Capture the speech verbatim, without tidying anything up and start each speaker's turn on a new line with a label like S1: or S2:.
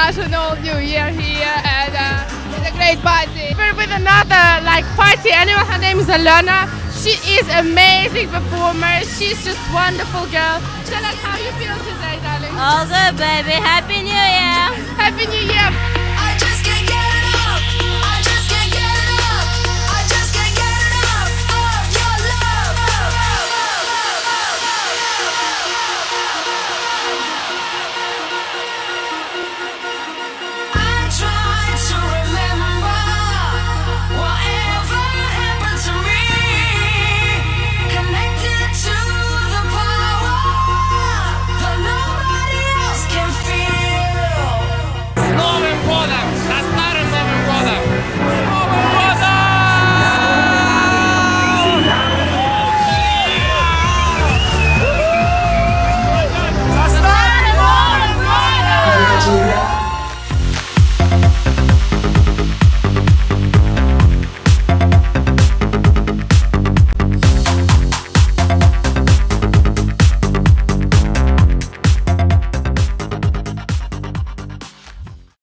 S1: International New Year here, and uh, it's a great party. We're with another like party animal. Her name is Alona. She is amazing performer. She's just wonderful girl. Tell us how you feel today, darling.
S2: All good, baby. Happy New Year.
S1: Happy New Year.